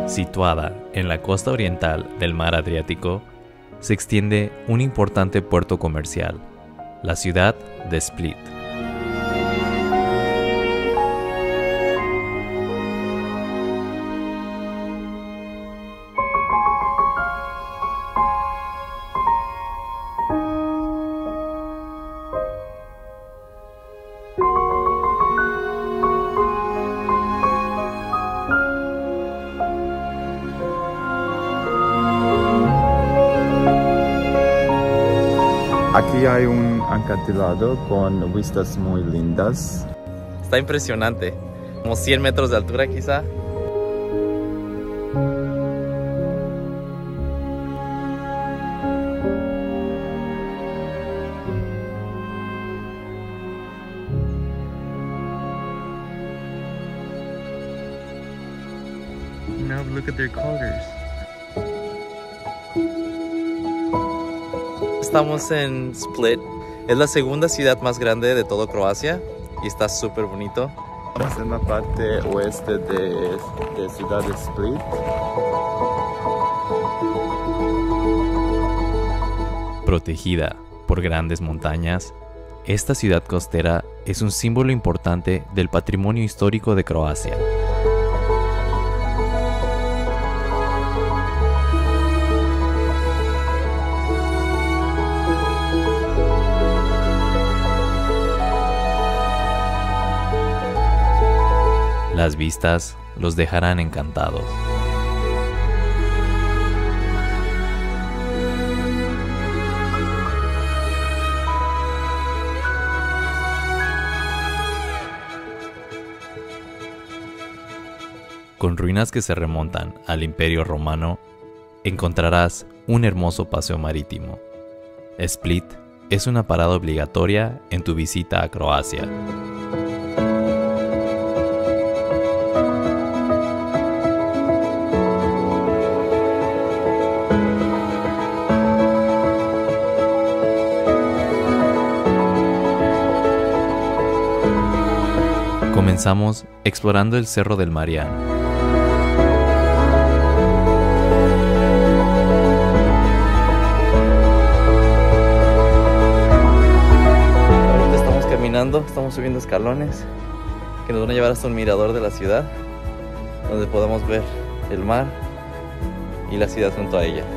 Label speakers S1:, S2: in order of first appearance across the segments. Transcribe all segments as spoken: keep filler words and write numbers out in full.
S1: Situada en la costa oriental del mar Adriático, se extiende un importante puerto comercial, la ciudad de Split.
S2: Aquí hay un acantilado con vistas muy lindas.
S1: Está impresionante, como cien metros de altura quizá.
S2: Now look at their colors.
S1: Estamos en Split, es la segunda ciudad más grande de todo Croacia y está súper bonito.
S2: Estamos en la parte oeste de, de ciudad de Split.
S1: Protegida por grandes montañas, esta ciudad costera es un símbolo importante del patrimonio histórico de Croacia. Las vistas los dejarán encantados. Con ruinas que se remontan al Imperio Romano, encontrarás un hermoso paseo marítimo. Split es una parada obligatoria en tu visita a Croacia. Comenzamos explorando el Cerro del Marián. Ahorita estamos caminando, estamos subiendo escalones que nos van a llevar hasta un mirador de la ciudad, donde podamos ver el mar y la ciudad junto a ella.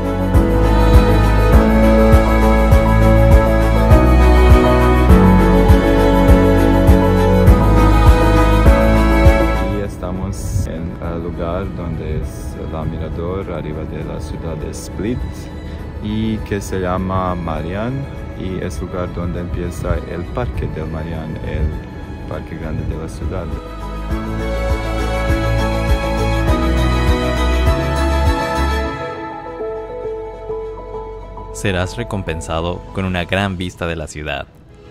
S2: En el lugar donde es el mirador arriba de la ciudad de Split y que se llama Marián, y es el lugar donde empieza el parque del Marián, el parque grande de la ciudad.
S1: Serás recompensado con una gran vista de la ciudad.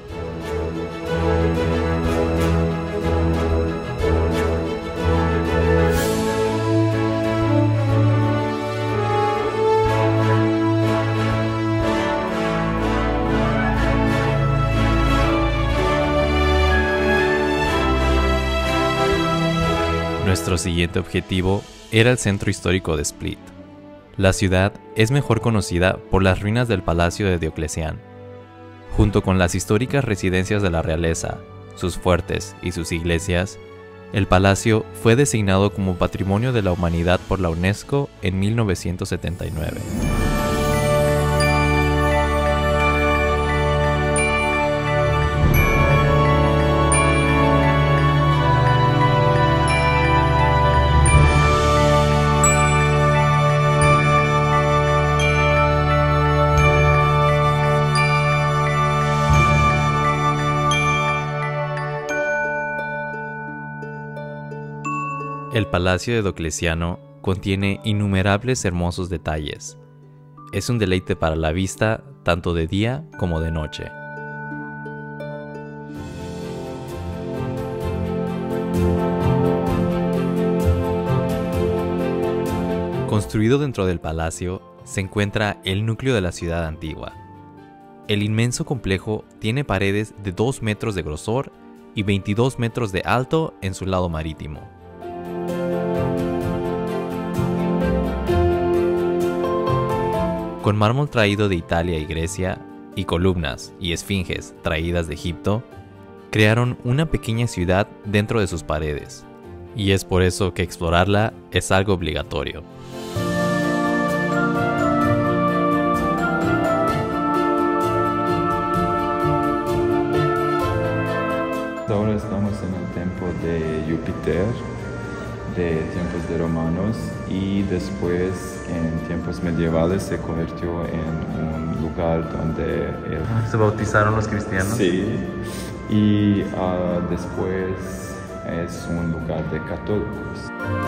S1: Nuestro siguiente objetivo era el centro histórico de Split. La ciudad es mejor conocida por las ruinas del Palacio de Diocleciano. Junto con las históricas residencias de la realeza, sus fuertes y sus iglesias, el palacio fue designado como Patrimonio de la Humanidad por la UNESCO en mil novecientos setenta y nueve. El Palacio de Diocleciano contiene innumerables hermosos detalles. Es un deleite para la vista tanto de día como de noche. Construido dentro del palacio se encuentra el núcleo de la ciudad antigua. El inmenso complejo tiene paredes de dos metros de grosor y veintidós metros de alto en su lado marítimo. Con mármol traído de Italia y Grecia, y columnas y esfinges traídas de Egipto, crearon una pequeña ciudad dentro de sus paredes, y es por eso que explorarla es algo obligatorio.
S2: Ahora estamos en el templo de Júpiter, de tiempos de romanos, y después en tiempos medievales se convirtió en un lugar donde el...
S1: ¿Se bautizaron los cristianos?
S2: Sí, y uh, después es un lugar de católicos.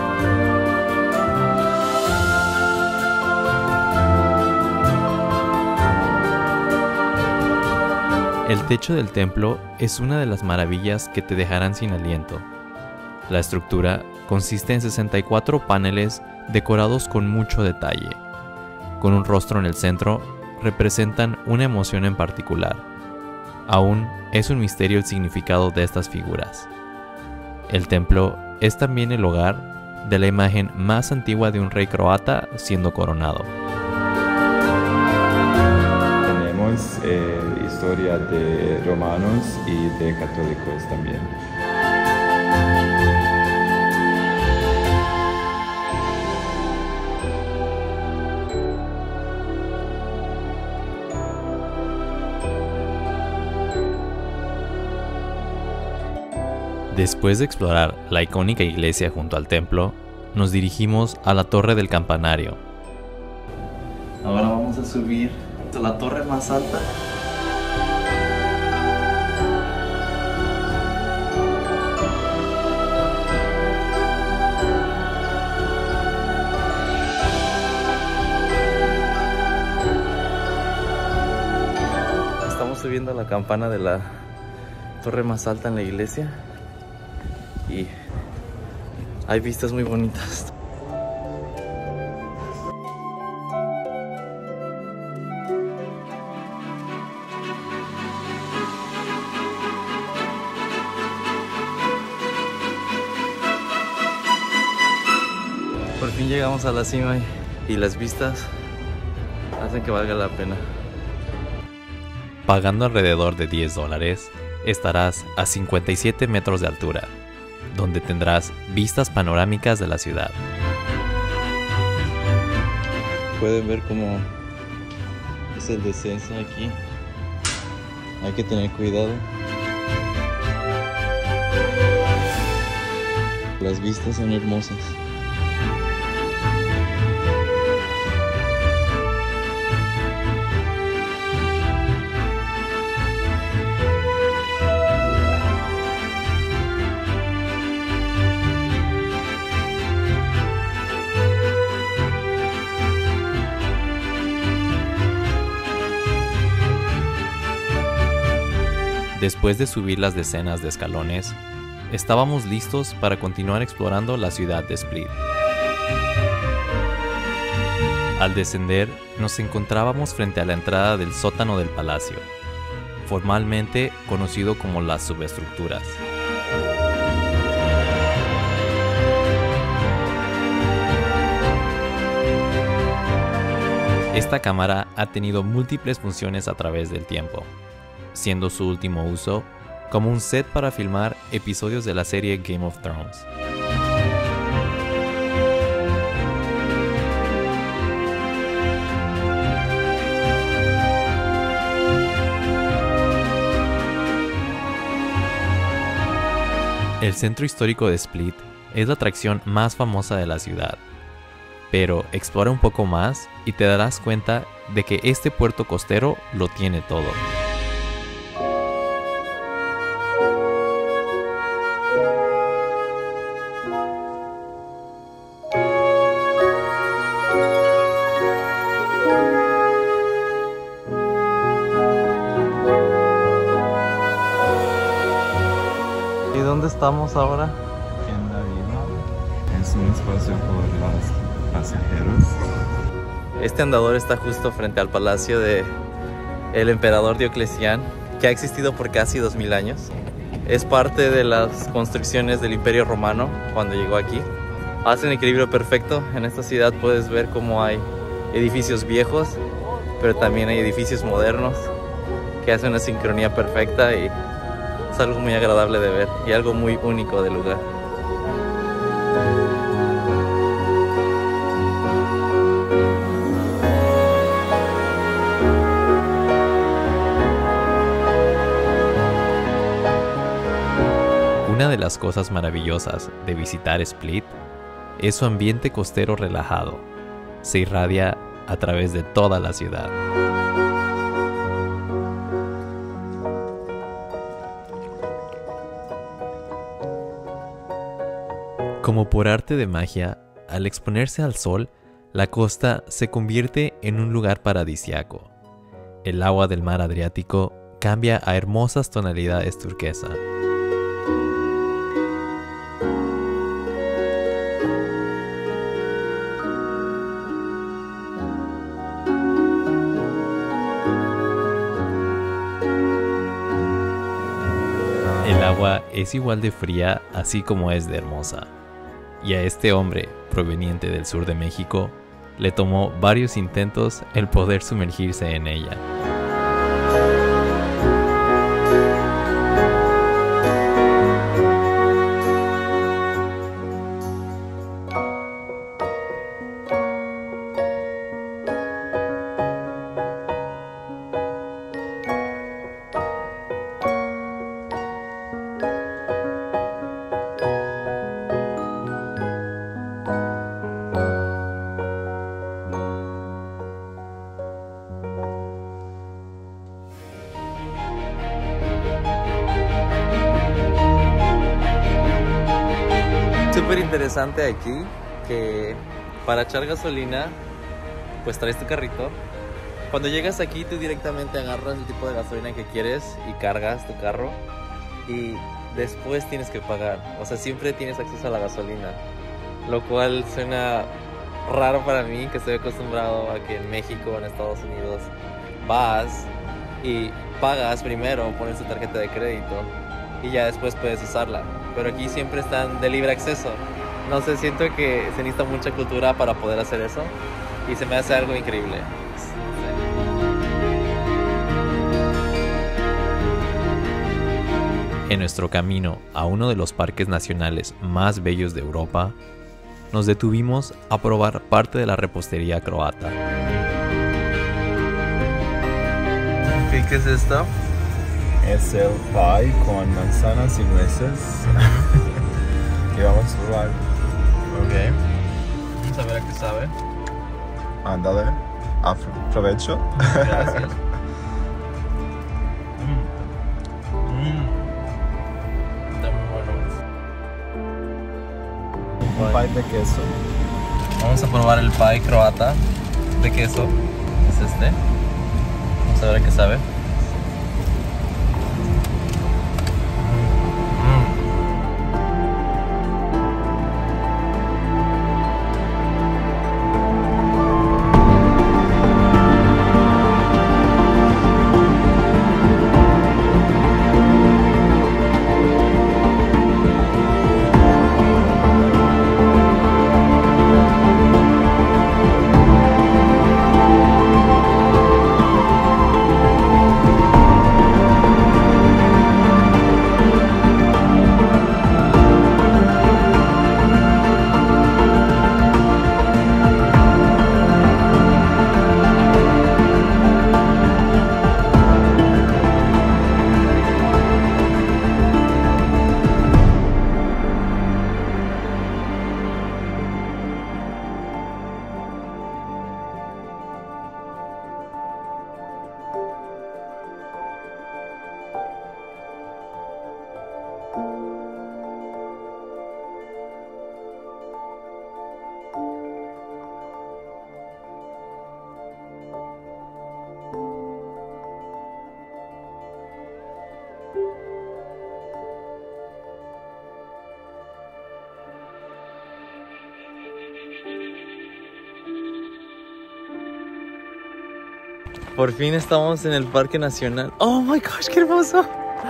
S1: El techo del templo es una de las maravillas que te dejarán sin aliento. La estructura consiste en sesenta y cuatro paneles decorados con mucho detalle. Con un rostro en el centro, representan una emoción en particular. Aún es un misterio el significado de estas figuras. El templo es también el hogar de la imagen más antigua de un rey croata siendo coronado.
S2: Tenemos eh, historia de romanos y de católicos también.
S1: Después de explorar la icónica iglesia junto al templo, nos dirigimos a la torre del campanario. Ahora vamos a subir a la torre más alta. Estamos subiendo a la campana de la torre más alta en la iglesia. Y hay vistas muy bonitas. Por fin llegamos a la cima y, y las vistas hacen que valga la pena. Pagando alrededor de diez dólares, estarás a cincuenta y siete metros de altura, donde tendrás vistas panorámicas de la ciudad. Pueden ver cómo es el descenso aquí. Hay que tener cuidado. Las vistas son hermosas. Después de subir las decenas de escalones, estábamos listos para continuar explorando la ciudad de Split. Al descender, nos encontrábamos frente a la entrada del sótano del palacio, formalmente conocido como las subestructuras. Esta cámara ha tenido múltiples funciones a través del tiempo, siendo su último uso como un set para filmar episodios de la serie Game of Thrones. El centro histórico de Split es la atracción más famosa de la ciudad, pero explora un poco más y te darás cuenta de que este puerto costero lo tiene todo. ¿Y dónde estamos ahora?
S2: En la vida es un espacio por los pasajeros.
S1: Este andador está justo frente al palacio de el emperador Diocleciano, que ha existido por casi dos mil años. Es parte de las construcciones del Imperio Romano cuando llegó aquí. Hace un equilibrio perfecto. En esta ciudad puedes ver cómo hay edificios viejos
S3: pero también hay edificios modernos que hacen una sincronía perfecta y es algo muy agradable de ver y algo muy único del lugar.
S1: Una de las cosas maravillosas de visitar Split es su ambiente costero relajado. Se irradia a través de toda la ciudad. Como por arte de magia, al exponerse al sol, la costa se convierte en un lugar paradisiaco. El agua del mar Adriático cambia a hermosas tonalidades turquesa. El agua es igual de fría así como es de hermosa. Y a este hombre, proveniente del sur de México, le tomó varios intentos el poder sumergirse en ella.
S3: Súper interesante aquí que para echar gasolina pues traes tu carrito. Cuando llegas aquí tú directamente agarras el tipo de gasolina que quieres y cargas tu carro y después tienes que pagar, o sea, siempre tienes acceso a la gasolina, lo cual suena raro para mí, que estoy acostumbrado a que en México, en Estados Unidos vas y pagas primero, pones tu tarjeta de crédito y ya después puedes usarla. Pero aquí siempre están de libre acceso. No sé, siento que se necesita mucha cultura para poder hacer eso y se me hace algo increíble.
S1: En nuestro camino a uno de los parques nacionales más bellos de Europa, nos detuvimos a probar parte de la repostería croata.
S3: ¿Qué es esto?
S2: Es el pie con manzanas y nueces. Y vamos a probar.
S3: Ok. Vamos a ver a qué sabe.
S2: Ándale. Apro- Provecho.
S3: Gracias. Mm. Mm. Está muy bueno.
S2: Un pie de queso.
S3: Vamos a probar el pie croata de queso. Es este. Vamos a ver a qué sabe. Por fin estamos en el Parque Nacional. ¡Oh my gosh, qué hermoso!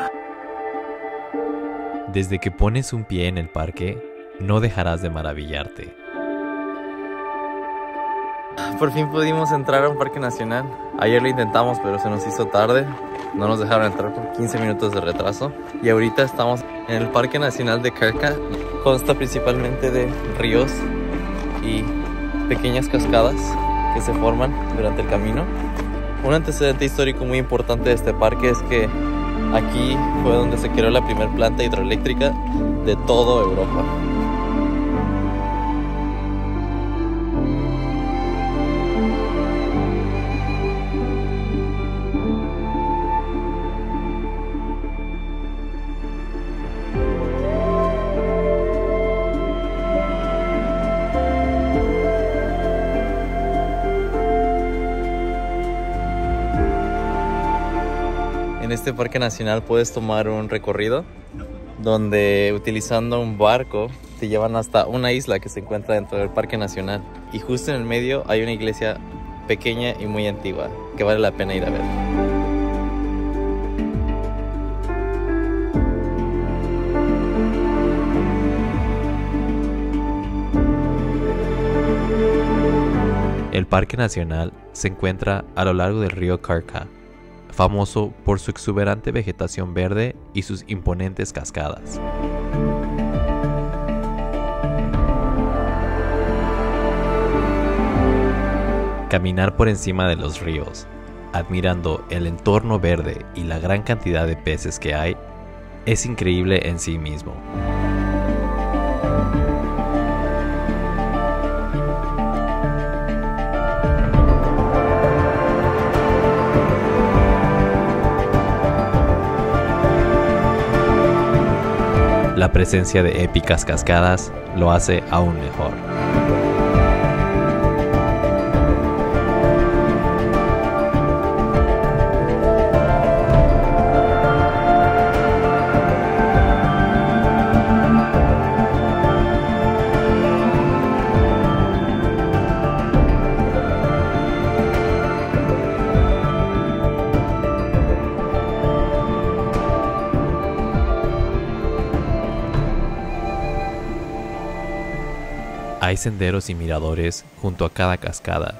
S1: Desde que pones un pie en el parque, no dejarás de maravillarte.
S3: Por fin pudimos entrar a un parque nacional. Ayer lo intentamos, pero se nos hizo tarde. No nos dejaron entrar por quince minutos de retraso. Y ahorita estamos en el Parque Nacional de Krka. Consta principalmente de ríos y pequeñas cascadas que se forman durante el camino. Un antecedente histórico muy importante de este parque es que aquí fue donde se creó la primera planta hidroeléctrica de toda Europa. En este parque nacional puedes tomar un recorrido donde utilizando un barco te llevan hasta una isla que se encuentra dentro del parque nacional. Y justo en el medio hay una iglesia pequeña y muy antigua que vale la pena ir a ver.
S1: El Parque Nacional se encuentra a lo largo del río Krka, famoso por su exuberante vegetación verde y sus imponentes cascadas. Caminar por encima de los ríos, admirando el entorno verde y la gran cantidad de peces que hay, es increíble en sí mismo. La presencia de épicas cascadas lo hace aún mejor. Hay senderos y miradores junto a cada cascada.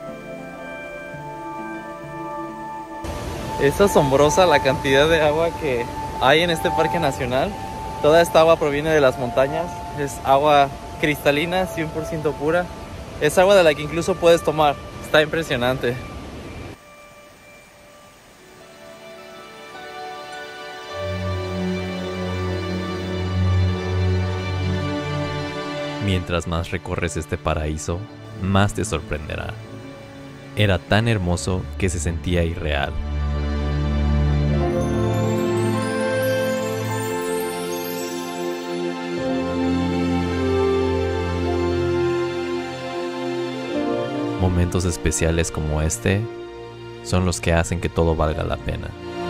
S3: Es asombrosa la cantidad de agua que hay en este parque nacional. Toda esta agua proviene de las montañas. Es agua cristalina, cien por ciento pura. Es agua de la que incluso puedes tomar. Está impresionante.
S1: Mientras más recorres este paraíso, más te sorprenderá. Era tan hermoso que se sentía irreal. Momentos especiales como este son los que hacen que todo valga la pena.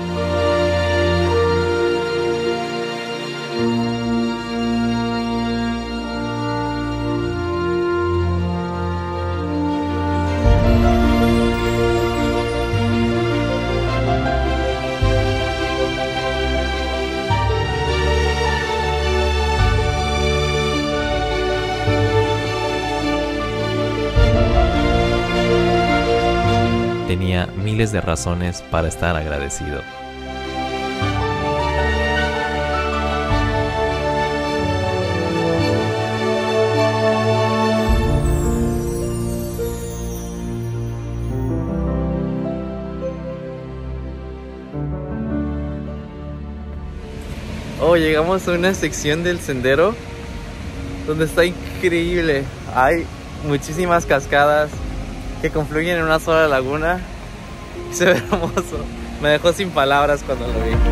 S1: Tenía miles de razones para estar agradecido.
S3: Oh, llegamos a una sección del sendero donde está increíble. Hay muchísimas cascadas que confluyen en una sola laguna. Se ve hermoso. Me dejó sin palabras cuando lo vi.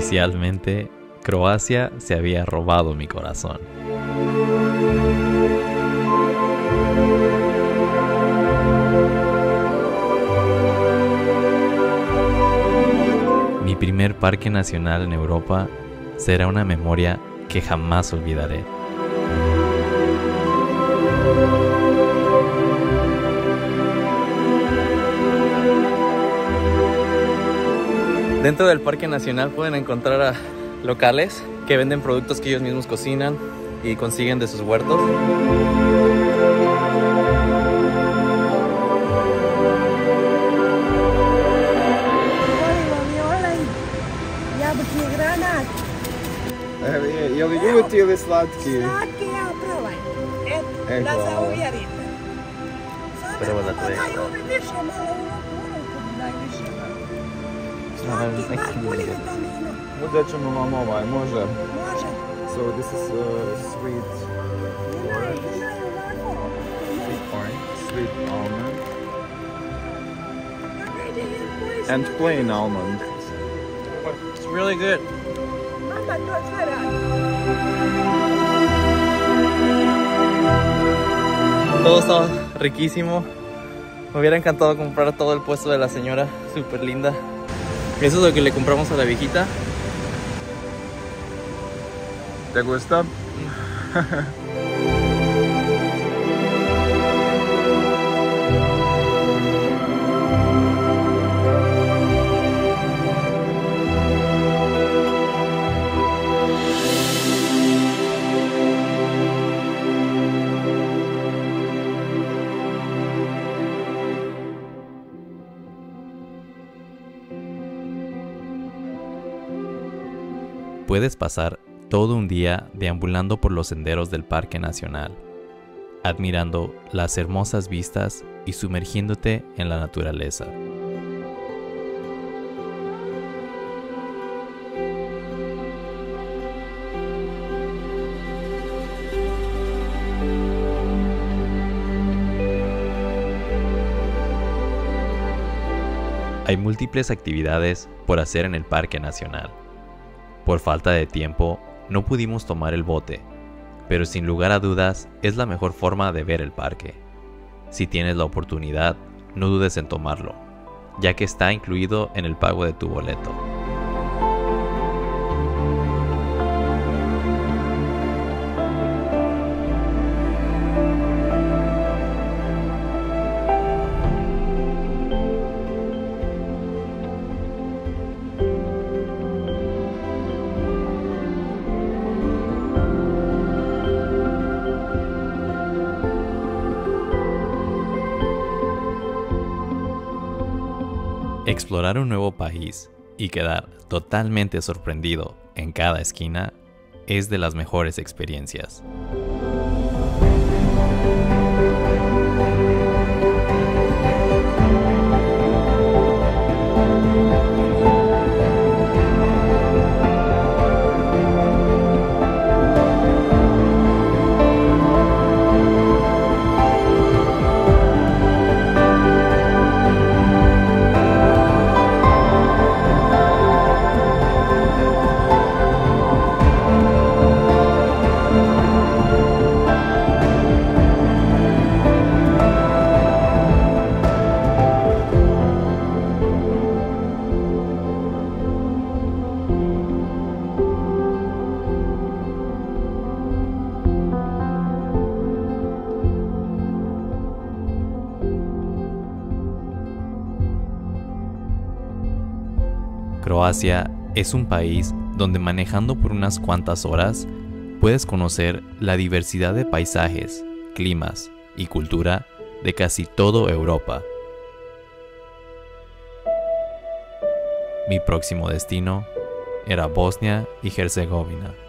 S1: Oficialmente, Croacia se había robado mi corazón. Mi primer parque nacional en Europa será una memoria que jamás olvidaré.
S3: Dentro del Parque Nacional pueden encontrar a locales que venden productos que ellos mismos cocinan y consiguen de sus huertos.
S2: Je li ljuti ili slatki?
S4: Slatki, ja probaj.
S2: E,
S4: Et, da se
S2: hvala.
S4: uvjerite.
S3: Prvo da
S4: Samo
S3: to je.
S4: daju mi više malo u ruku, najviše. Slatki, bar puni vitamina.
S2: Uzet ćemo vam ovaj, može.
S4: Može.
S2: So this is uh, sweet
S4: Imaju, imaju ovako.
S2: sweet orange, sweet almond,
S4: Ja vidi, koji su
S2: and
S4: to
S2: plain
S4: ljudi.
S2: almond.
S3: It's really good.
S4: Mama to sve radi.
S3: Todo estaba riquísimo. Me hubiera encantado comprar todo el puesto de la señora, súper linda. Eso es lo que le compramos a la viejita.
S2: ¿Te gusta?
S1: Puedes pasar todo un día deambulando por los senderos del Parque Nacional, admirando las hermosas vistas y sumergiéndote en la naturaleza. Hay múltiples actividades por hacer en el Parque Nacional. Por falta de tiempo, no pudimos tomar el bote, pero sin lugar a dudas es la mejor forma de ver el parque. Si tienes la oportunidad, no dudes en tomarlo, ya que está incluido en el pago de tu boleto. Explorar un nuevo país y quedar totalmente sorprendido en cada esquina es de las mejores experiencias. Croacia es un país donde manejando por unas cuantas horas puedes conocer la diversidad de paisajes, climas y cultura de casi toda Europa. Mi próximo destino era Bosnia y Herzegovina.